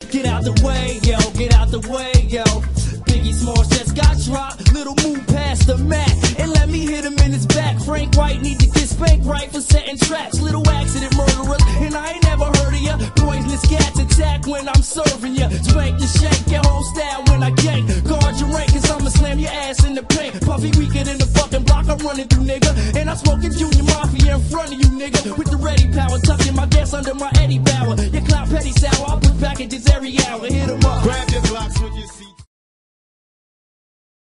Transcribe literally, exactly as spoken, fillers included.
Get out the way, yo, get out the way, yo. Biggie Smalls just got dropped. Little move past the mat and let me hit him in his back. Frank White need to get spanked right for setting traps. Little accident murderers, and I ain't never heard of ya. Poisonous cats attack when I'm serving ya. Spank the shake, your whole style when I gank. Guard your rank, cause I'ma slam your ass in the paint. Puffy weaker than the fucking block I'm running through, nigga. And I'm smoking Junior Mafia in front of you, nigga. With the ready power, tucking my gas under my Eddie Bauer. Your clout petty sour, I put packages every hour. Hit 'em up. Grab your blocks when you see